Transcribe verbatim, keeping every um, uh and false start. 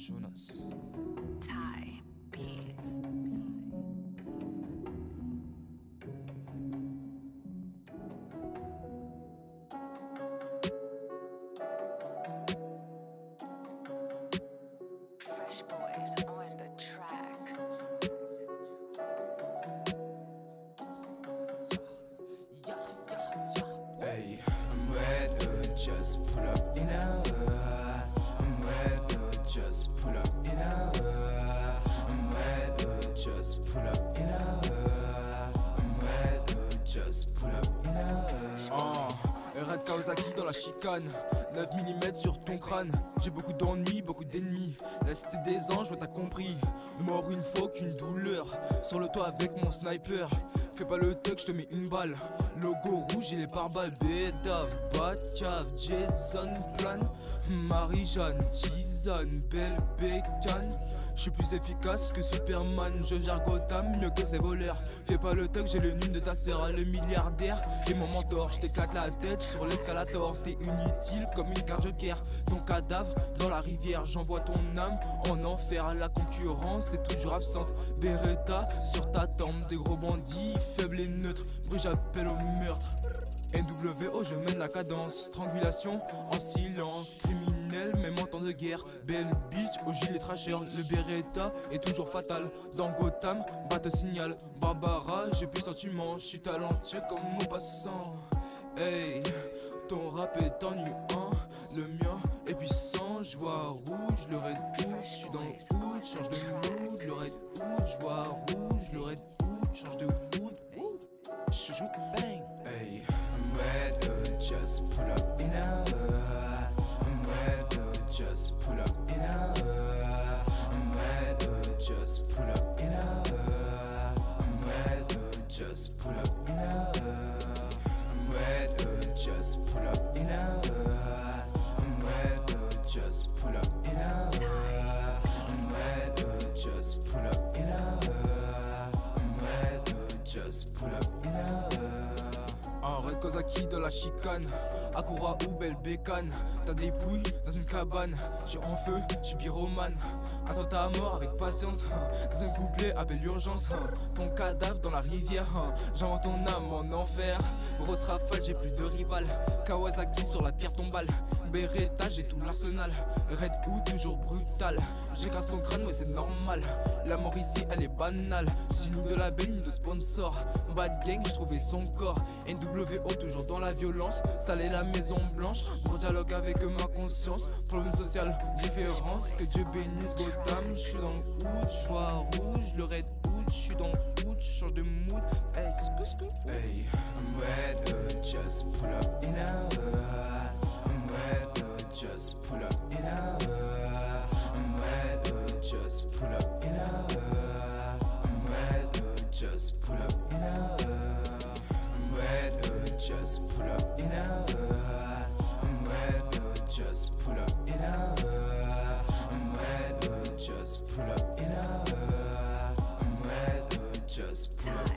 Jonas. Ty Beats. Fresh Boys on the track. Hey, I'm ready, just pull up in a I'm ready, just pull up in a I'm ready, just pull up in a I'm ready, just pull up in a Oh, Red Kawasaki dans la chicane, neuf millimètres sur ton crâne. J'ai beaucoup d'ennuis, beaucoup d'ennemis. La cité des anges, ouais t'as compris. Ne mort une fois qu'une douleur. Sur le toit avec mon sniper. Fais pas le tuck, je te mets une balle. Logo rouge, il est par balle. Bédave, Batcave, Jason, Plan, Marie-Jeanne, Tisane, Belle Bécane. Je suis plus efficace que Superman. Je gère Gotham mieux que ses voleurs. Fais pas le tuck, j'ai le nul de ta sœur. Le milliardaire et mon mentor. Je t'éclate la tête sur l'escalator. T'es inutile comme une carte joker. Ton cadavre dans la rivière. J'envoie ton âme en enfer. La concurrence est toujours absente. Beretta sur ta tempe. Des gros bandits faibles et neutres. Bruit, j'appelle au meurtre. N W O, je mène la cadence. Strangulation en silence. Criminel, même en temps de guerre. Belle bitch au gilet tracheur. Le Beretta est toujours fatal. Dans Gotham, batte signal. Barbara, j'ai plus sentiment. Je suis talentueux comme mon passant. Hey, ton rap est ennuyant. Le mien est puissant. Je vois rouge, le red hood. Je suis dans le hood, change de mood. Le red hood, je vois rouge. Le red hood, change de mood. Je joue bang. Hey, I'm ready, just pull up in a I'm ready, just pull up in a I'm ready, just pull up in a I'm ready, just pull up in a I'm ready, just pull up in a I'm ready, just pull up in a I'm ready, just pull up in a I'm ready, just pull up in a Un Red Kawasaki dans la chicane, Akura ou belle bécane. T'as des pouilles dans une cabane, j'suis en feu, j'suis pyromane. Attends ta mort avec patience, deuxième couplet appelle l'urgence. Ton cadavre dans la rivière, j'invente ton âme en enfer. Grosse rafale, j'ai plus de rival. Kawasaki sur la pierre tombale. Beretta, j'ai tout l'arsenal. Red Hood, toujours brutal. J'écrase ton crâne, ouais c'est normal. La mort ici, elle est banale. J'ai ni de label, ni de sponsor. Bad gang, j'ai trouvé son corps. N W O, toujours dans la violence. Salé la maison blanche. Gros dialogue avec ma conscience. Problème social, différence. Que Dieu bénisse Gotham. J'suis dans le hood, j'vois rouge. Le Red Hood, j'suis dans le hood. J'change de mood. Hey, scoop, scoop. Hey, I'm ready, just pull up in a I'm ready, just pull up in a I'm ready, just pull up in a I'm ready, just pull up in a I'm ready, just pull up in a I'm ready, just pull up in a I'm ready, just pull up in a I'm ready, just pull up